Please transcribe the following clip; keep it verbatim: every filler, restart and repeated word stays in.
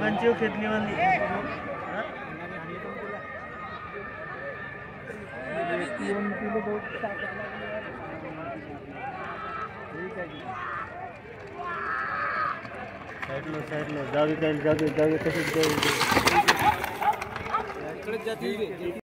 कंची खेतली वाली side low side low जाऊ दे जाऊ दे जाऊ दे तसेच जाऊ दे